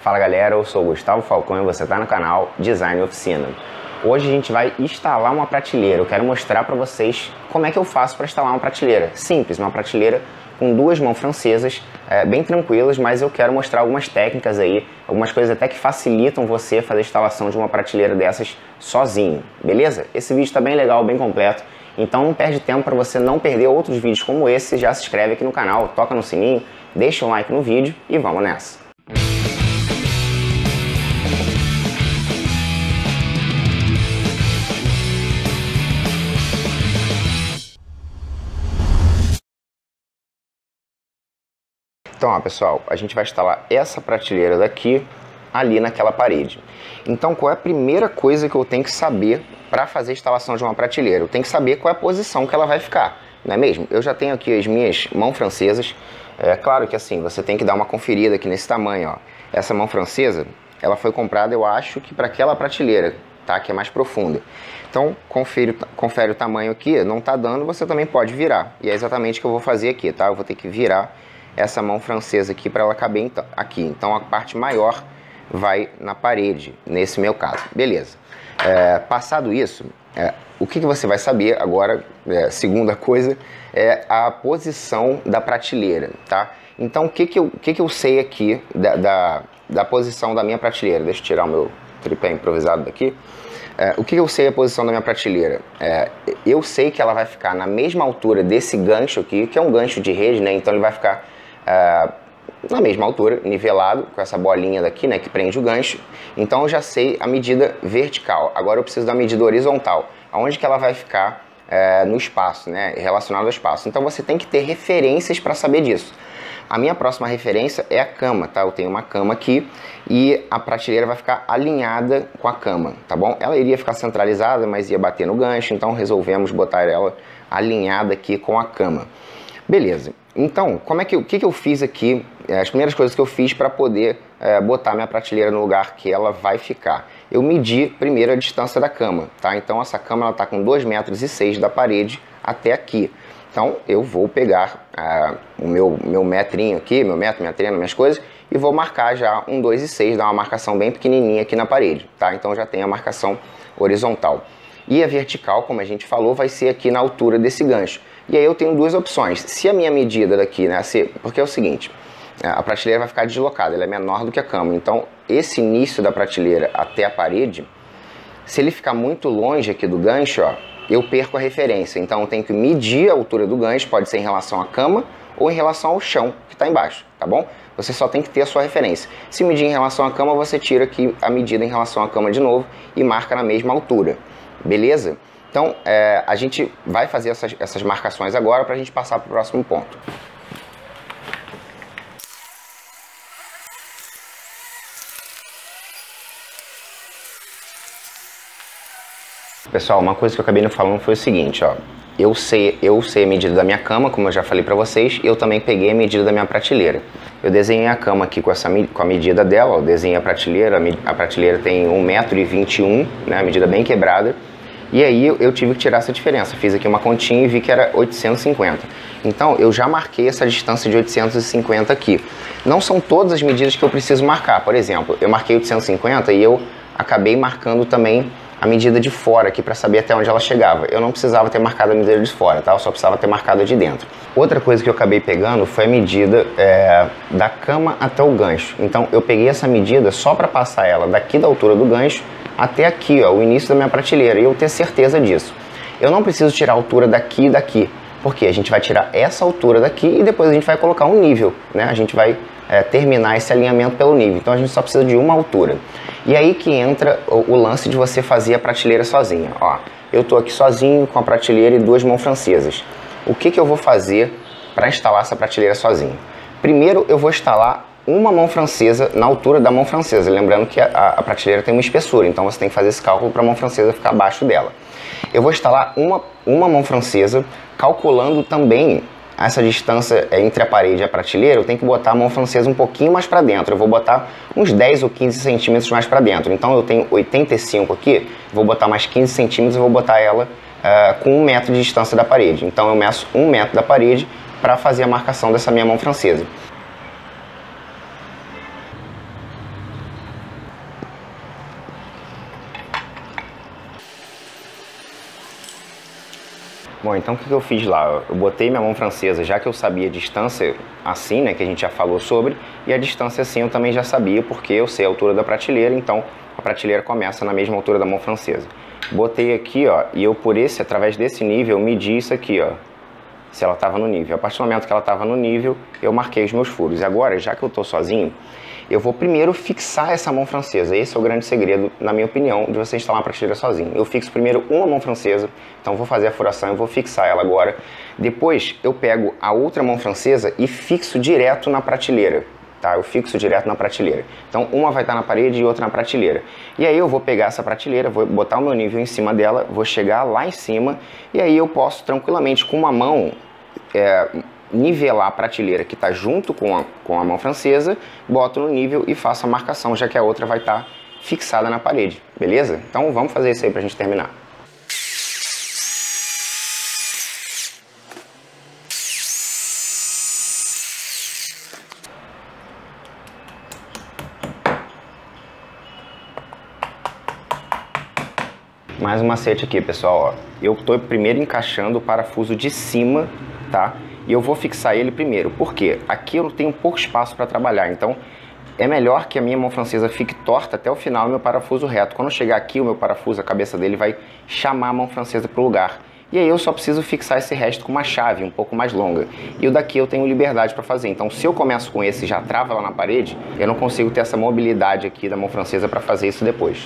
Fala galera, eu sou o Gustavo Falcão e você está no canal Design Oficina. Hoje a gente vai instalar uma prateleira. Eu quero mostrar para vocês como é que eu faço para instalar uma prateleira. Simples, uma prateleira com duas mãos francesas, bem tranquilas, mas eu quero mostrar algumas técnicas aí, algumas coisas até que facilitam você fazer a instalação de uma prateleira dessas sozinho, beleza? Esse vídeo está bem legal, bem completo, então não perde tempo para você não perder outros vídeos como esse. Já se inscreve aqui no canal, toca no sininho, deixa um like no vídeo e vamos nessa! Então, ó, pessoal, a gente vai instalar essa prateleira daqui ali naquela parede. Então, qual é a primeira coisa que eu tenho que saber para fazer a instalação de uma prateleira? Eu tenho que saber qual é a posição que ela vai ficar, não é mesmo? Eu já tenho aqui as minhas mãos francesas. É claro que assim, você tem que dar uma conferida aqui nesse tamanho, ó. Essa mão francesa, ela foi comprada, eu acho que para aquela prateleira, tá? Que é mais profunda. Então, confere o tamanho aqui, não tá dando, você também pode virar. E é exatamente o que eu vou fazer aqui, tá? Eu vou ter que virar essa mão francesa aqui para ela caber aqui. Então a parte maior vai na parede, nesse meu caso. Beleza. Passado isso, o que você vai saber agora, segunda coisa, é a posição da prateleira, tá? Então o que eu sei aqui da posição da minha prateleira? Deixa eu tirar o meu tripé improvisado daqui. O que eu sei a posição da minha prateleira? Eu sei que ela vai ficar na mesma altura desse gancho aqui, que é um gancho de rede, né? Então ele vai ficar na mesma altura, nivelado, com essa bolinha daqui, né, que prende o gancho. Então eu já sei a medida vertical. Agora eu preciso da medida horizontal, aonde que ela vai ficar no espaço, né, relacionado ao espaço. Então você tem que ter referências para saber disso. A minha próxima referência é a cama, tá? Eu tenho uma cama aqui e a prateleira vai ficar alinhada com a cama, tá bom? Ela iria ficar centralizada, mas ia bater no gancho, então resolvemos botar ela alinhada aqui com a cama. Beleza. Então, o que eu fiz aqui, as primeiras coisas que eu fiz para poder botar minha prateleira no lugar que ela vai ficar. Eu medi primeiro a distância da cama, tá? Então essa cama está com 2,6 metros da parede até aqui. Então eu vou pegar o meu metrinho aqui, meu metro, minha trena, minhas coisas, e vou marcar já um 2,6, dar uma marcação bem pequenininha aqui na parede, tá? Então já tem a marcação horizontal. E a vertical, como a gente falou, vai ser aqui na altura desse gancho. E aí eu tenho duas opções. Se a minha medida daqui, né, porque é o seguinte, a prateleira vai ficar deslocada, ela é menor do que a cama. Então esse início da prateleira até a parede, se ele ficar muito longe aqui do gancho, ó, eu perco a referência. Então eu tenho que medir a altura do gancho, pode ser em relação à cama ou em relação ao chão que está embaixo, tá bom? Você só tem que ter a sua referência. Se medir em relação à cama, você tira aqui a medida em relação à cama de novo e marca na mesma altura. Beleza? Então, a gente vai fazer essas marcações agora para a gente passar para o próximo ponto. Pessoal, uma coisa que eu acabei não falando foi o seguinte, ó. Eu sei a medida da minha cama, como eu já falei para vocês, e eu também peguei a medida da minha prateleira. Eu desenhei a cama aqui com a medida dela, ó, desenhei a prateleira tem 1,21 m, né, a medida bem quebrada. E aí eu tive que tirar essa diferença, fiz aqui uma continha e vi que era 850. Então eu já marquei essa distância de 850 aqui. Não são todas as medidas que eu preciso marcar. Por exemplo, eu marquei 850 e eu acabei marcando também a medida de fora aqui para saber até onde ela chegava. Eu não precisava ter marcado a medida de fora, tá? Eu só precisava ter marcado a de dentro. Outra coisa que eu acabei pegando foi a medida da cama até o gancho. Então eu peguei essa medida só para passar ela daqui da altura do gancho até aqui, ó, o início da minha prateleira, e eu ter certeza disso. Eu não preciso tirar a altura daqui e daqui, porque a gente vai tirar essa altura daqui e depois a gente vai colocar um nível, né? A gente vai terminar esse alinhamento pelo nível, então a gente só precisa de uma altura. E aí que entra o lance de você fazer a prateleira sozinha. Ó, eu tô aqui sozinho com a prateleira e duas mãos francesas. O que eu vou fazer para instalar essa prateleira sozinho? Primeiro eu vou instalar uma mão francesa na altura da mão francesa, lembrando que a prateleira tem uma espessura, então você tem que fazer esse cálculo para a mão francesa ficar abaixo dela. Eu vou instalar uma mão francesa, calculando também essa distância entre a parede e a prateleira. Eu tenho que botar a mão francesa um pouquinho mais para dentro, eu vou botar uns 10 ou 15 centímetros mais para dentro. Então eu tenho 85 aqui, vou botar mais 15 centímetros e vou botar ela com 1 metro de distância da parede. Então eu meço 1 metro da parede para fazer a marcação dessa minha mão francesa. Bom, então o que eu fiz lá? Eu botei minha mão francesa, já que eu sabia a distância assim, né, que a gente já falou sobre, e a distância assim eu também já sabia, porque eu sei a altura da prateleira, então a prateleira começa na mesma altura da mão francesa. Botei aqui, ó, e eu através desse nível, medi isso aqui, ó, se ela estava no nível. A partir do momento que ela estava no nível, eu marquei os meus furos. E agora, já que eu estou sozinho, eu vou primeiro fixar essa mão francesa. Esse é o grande segredo, na minha opinião, de você instalar uma prateleira sozinho. Eu fixo primeiro uma mão francesa, então vou fazer a furação, eu vou fixar ela agora. Depois eu pego a outra mão francesa e fixo direto na prateleira. Tá? Eu fixo direto na prateleira. Então uma vai estar na parede e outra na prateleira. E aí eu vou pegar essa prateleira, vou botar o meu nível em cima dela, vou chegar lá em cima e aí eu posso tranquilamente com uma mão nivelar a prateleira que está junto com a mão francesa, boto no nível e faço a marcação, já que a outra vai estar fixada na parede, beleza? Então vamos fazer isso aí para a gente terminar. Mais um macete aqui, pessoal, ó. Eu estou primeiro encaixando o parafuso de cima, tá? E eu vou fixar ele primeiro, porque aqui eu tenho pouco espaço para trabalhar, então é melhor que a minha mão francesa fique torta até o final e meu parafuso reto. Quando eu chegar aqui, o meu parafuso, a cabeça dele vai chamar a mão francesa para o lugar. E aí eu só preciso fixar esse resto com uma chave um pouco mais longa. E o daqui eu tenho liberdade para fazer. Então se eu começo com esse e já trava lá na parede, eu não consigo ter essa mobilidade aqui da mão francesa para fazer isso depois.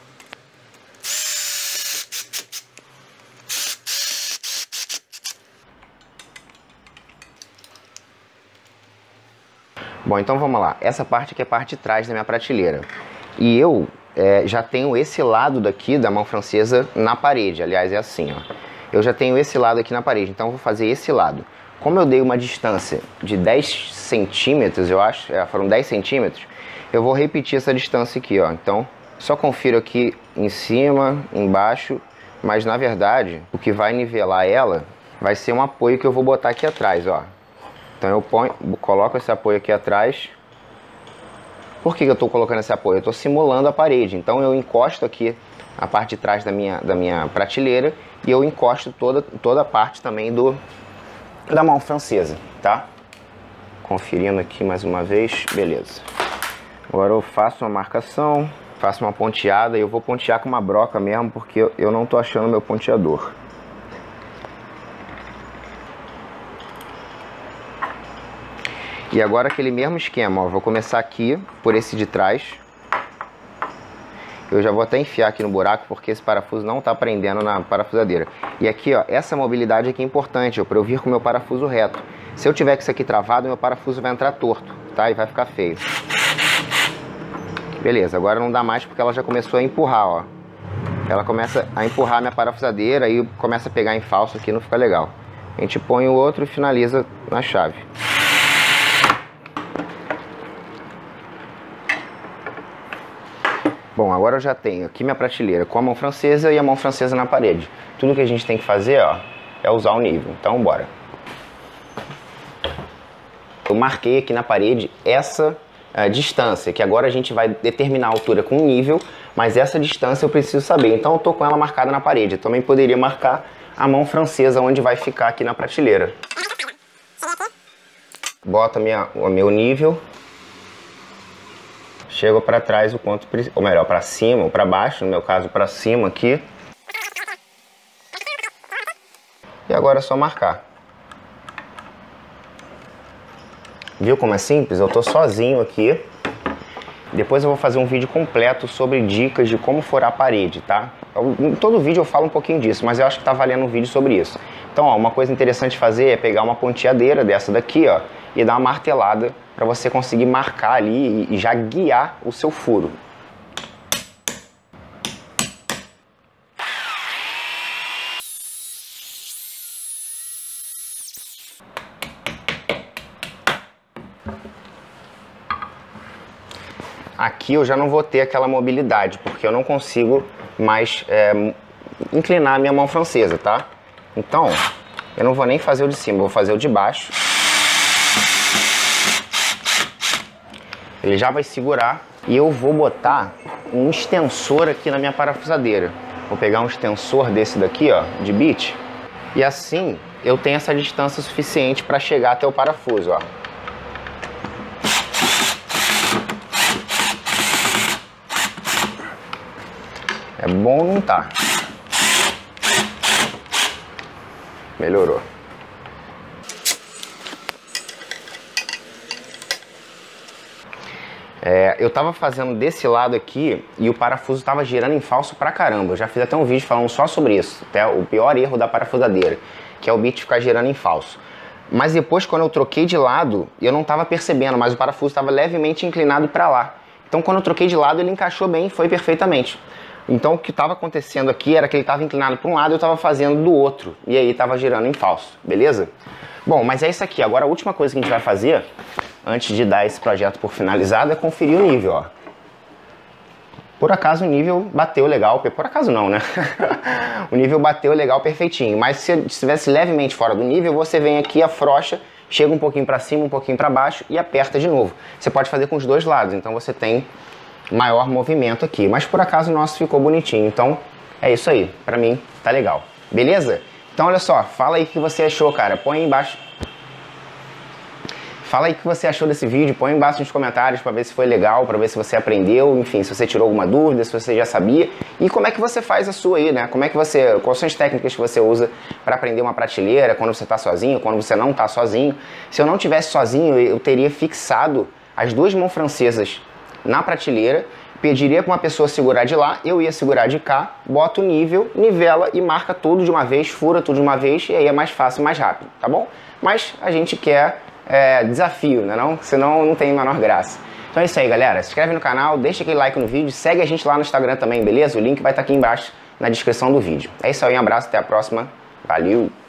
Bom, então vamos lá. Essa parte aqui é a parte de trás da minha prateleira. E eu já tenho esse lado daqui da mão francesa na parede. Aliás, é assim, ó. Eu já tenho esse lado aqui na parede, então eu vou fazer esse lado. Como eu dei uma distância de 10 centímetros, eu acho, foram 10 centímetros, eu vou repetir essa distância aqui, ó. Então, só confiro aqui em cima, embaixo, mas na verdade, o que vai nivelar ela vai ser um apoio que eu vou botar aqui atrás, ó. Então eu coloco esse apoio aqui atrás. Por que eu estou colocando esse apoio? Eu estou simulando a parede. Então eu encosto aqui a parte de trás da minha prateleira e eu encosto toda a parte também da mão francesa, tá? Conferindo aqui mais uma vez, beleza. Agora eu faço uma marcação, faço uma ponteada e eu vou pontear com uma broca mesmo porque eu não estou achando meu ponteador. E agora aquele mesmo esquema, ó, vou começar aqui por esse de trás. Eu já vou até enfiar aqui no buraco porque esse parafuso não está prendendo na parafusadeira. E aqui, ó, essa mobilidade aqui é importante, para eu vir com o meu parafuso reto. Se eu tiver com isso aqui travado, meu parafuso vai entrar torto, tá? E vai ficar feio. Beleza, agora não dá mais porque ela já começou a empurrar, ó. Ela começa a empurrar a minha parafusadeira e começa a pegar em falso aqui, não fica legal. A gente põe o outro e finaliza na chave. Bom, agora eu já tenho aqui minha prateleira com a mão francesa e a mão francesa na parede. Tudo que a gente tem que fazer, ó, é usar o nível. Então, bora. Eu marquei aqui na parede essa distância, que agora a gente vai determinar a altura com o nível, mas essa distância eu preciso saber. Então eu tô com ela marcada na parede. Eu também poderia marcar a mão francesa onde vai ficar aqui na prateleira. Boto o meu nível. Chego para trás o quanto, ou melhor, para cima ou para baixo, no meu caso para cima aqui. E agora é só marcar. Viu como é simples? Eu tô sozinho aqui. Depois eu vou fazer um vídeo completo sobre dicas de como furar a parede, tá? Em todo vídeo eu falo um pouquinho disso, mas eu acho que tá valendo um vídeo sobre isso. Então, ó, uma coisa interessante de fazer é pegar uma ponteadeira dessa daqui, ó, e dar uma martelada para você conseguir marcar ali e já guiar o seu furo. Aqui eu já não vou ter aquela mobilidade, porque eu não consigo mais inclinar a minha mão francesa, tá? Então, eu não vou nem fazer o de cima, vou fazer o de baixo. Ele já vai segurar e eu vou botar um extensor aqui na minha parafusadeira. Vou pegar um extensor desse daqui, ó, de bit, E assim eu tenho essa distância suficiente para chegar até o parafuso, ó. É bom ou não tá? Melhorou. Eu tava fazendo desse lado aqui e o parafuso tava girando em falso pra caramba. Eu já fiz até um vídeo falando só sobre isso, até o pior erro da parafusadeira, que é o bit ficar girando em falso. Mas depois, quando eu troquei de lado, eu não tava percebendo, mas o parafuso estava levemente inclinado para lá. Então quando eu troquei de lado, ele encaixou bem, foi perfeitamente. Então o que estava acontecendo aqui era que ele estava inclinado para um lado e eu estava fazendo do outro. E aí estava girando em falso, beleza? Bom, mas é isso aqui. Agora a última coisa que a gente vai fazer, antes de dar esse projeto por finalizado, é conferir o nível, ó. Por acaso o nível bateu legal, por acaso não, né? O nível bateu legal, perfeitinho. Mas se estivesse levemente fora do nível, você vem aqui, afrouxa, chega um pouquinho para cima, um pouquinho para baixo e aperta de novo. Você pode fazer com os dois lados, então você tem maior movimento aqui. Mas por acaso o nosso ficou bonitinho, então é isso aí. Pra mim tá legal, beleza? Então olha só, fala aí o que você achou, cara. Põe aí embaixo. Fala aí o que você achou desse vídeo, põe embaixo nos comentários para ver se foi legal, para ver se você aprendeu, enfim, se você tirou alguma dúvida, se você já sabia. E como é que você faz a sua aí, né? Quais são as técnicas que você usa para aprender uma prateleira, quando você está sozinho, quando você não está sozinho. Se eu não tivesse sozinho, eu teria fixado as duas mãos francesas na prateleira, pediria para uma pessoa segurar de lá, eu ia segurar de cá, bota o nível, nivela e marca tudo de uma vez, fura tudo de uma vez, e aí é mais fácil, mais rápido, tá bom? Mas a gente quer desafio, né não? Senão não tem a menor graça. Então é isso aí, galera. Se inscreve no canal, deixa aquele like no vídeo, segue a gente lá no Instagram também, beleza? O link vai estar aqui embaixo na descrição do vídeo. É isso aí, um abraço, até a próxima. Valeu!